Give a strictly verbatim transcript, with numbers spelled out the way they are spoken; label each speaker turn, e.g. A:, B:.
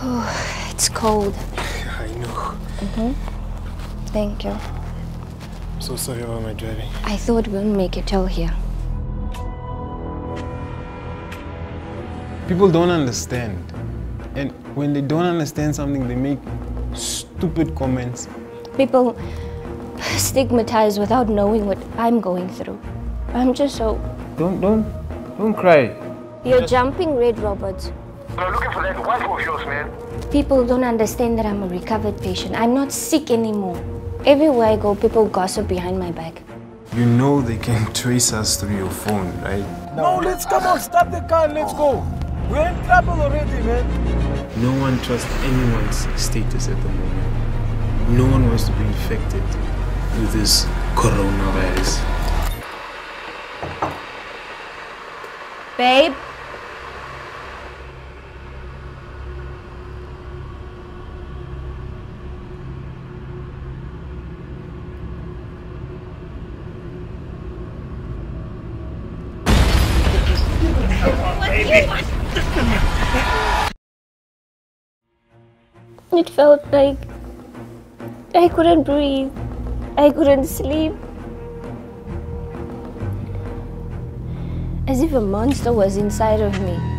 A: Oh, it's cold.
B: I know.
A: Mm-hmm. Thank you.
B: I'm so sorry about my driving.
A: I thought we'll make it till here.
B: People don't understand. And when they don't understand something, they make stupid comments.
A: People stigmatize without knowing what I'm going through. I'm just so...
B: Don't, don't, don't cry.
A: You're jumping red robots.
C: We're looking for that wife of yours, man.
A: People don't understand that I'm a recovered patient. I'm not sick anymore. Everywhere I go, people gossip behind my back.
B: You know they can trace us through your phone, right?
D: No, let's come on, start the car and let's go. We're in trouble already, man.
B: No one trusts anyone's status at the moment. No one wants to be infected with this coronavirus.
A: Babe? It felt like I couldn't breathe. I couldn't sleep. As if a monster was inside of me.